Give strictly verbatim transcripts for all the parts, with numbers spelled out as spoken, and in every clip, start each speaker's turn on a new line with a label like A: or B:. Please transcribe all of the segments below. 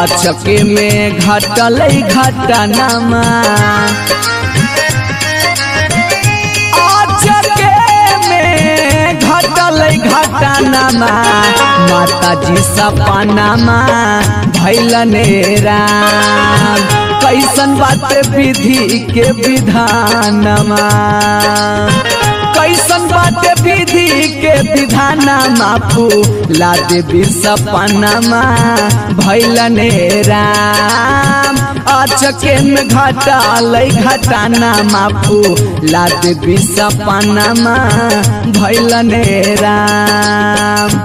A: अचके में घटल घटनामा अचके में घटल घटनामा माता जी सपनामा भइल राम कैसन बात विधि के विधानमा कैसन बात विधि के विधानमा फूला देवी सपनामा भइल राम अचके में घटल घटनामा फूला देवी सपनामा भइल राम।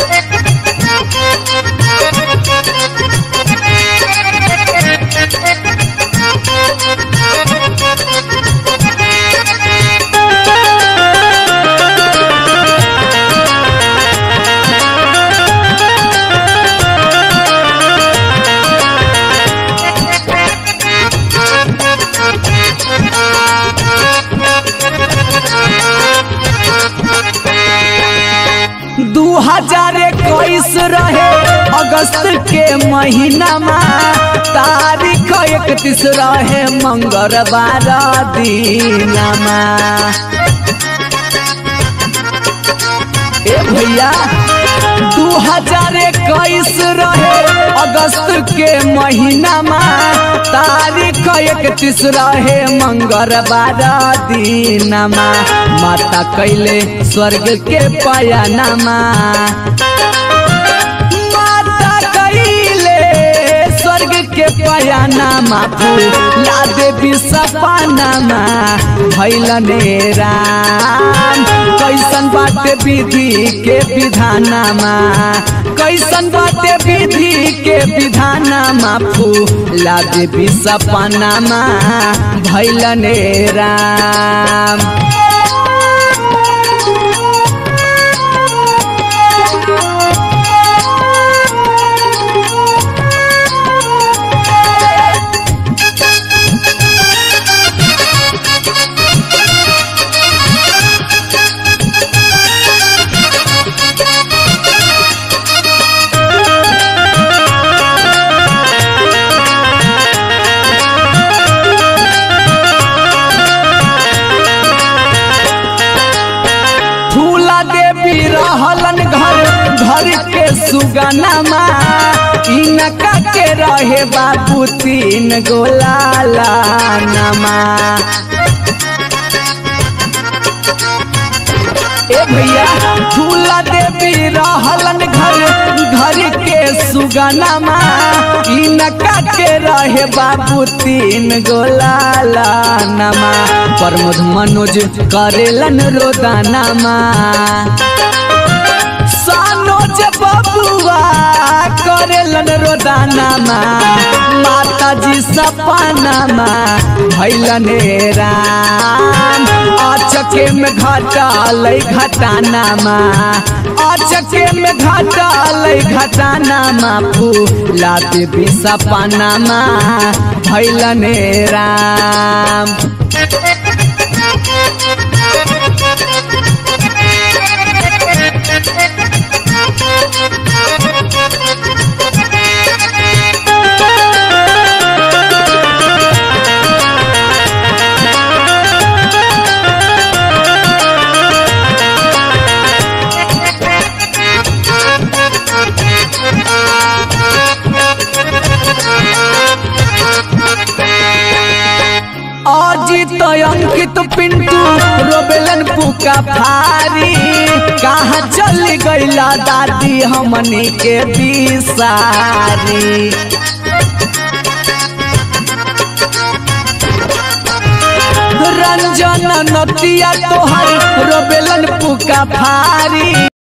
A: दू हजार इक्कीस रहे अगस्त के महीना में तारीख इकतीस रहे मंगलवार दीनमा ए भैया दू हजार इक्कीस रहे अगस्त के महीना में तारीख इकतीस रहे मंगलवार दीनमा माता कैले स्वर्ग के पयनामा माता कैले स्वर्ग के पयनामा फूला देवी सपनामा भइल राम कैसन बात विधि के विधानमा कैसन बात विधि के विधानमा फूला देवी सपनामा भइल राम। रहलन घर घर के सुगनमा इनका के रहे बाबू तीन गोलाला नमा ए भैया फूला देवी रहलन घर घर के सुगनमा इनका के रहे बाबू तीन गोलाला नमा प्रमोद मनोज करेलन रोदानामा सानोज बबुआ करेलन रोदानामा माता जी सपनामा भइल राम अचके में घटल घटनामा अचके में घटल घटनामा फूला देवी सपनामा भइल राम। अजित अंकित पिंटू रोबेलन पुका भारी कहाँ चल गईला दादी हमनी के बिसारी रंजन नतिया तोहर रोबेलन पुका भारी